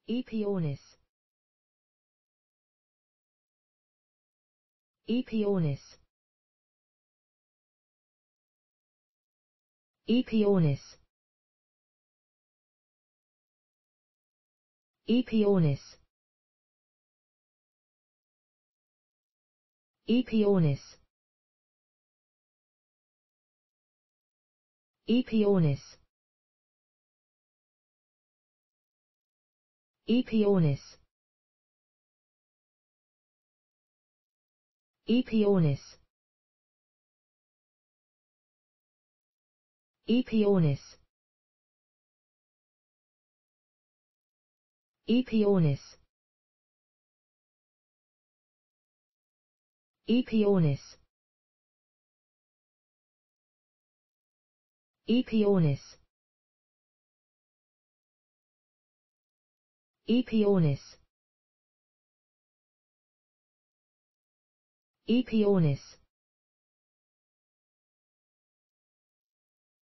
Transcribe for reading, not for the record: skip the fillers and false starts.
Aepyornis. Aepyornis. Aepyornis. Aepyornis. Aepyornis. Aepyornis. Aepyornis. Aepyornis. Aepyornis. Aepyornis. Aepyornis. Aepyornis. Aepyornis. Aepyornis.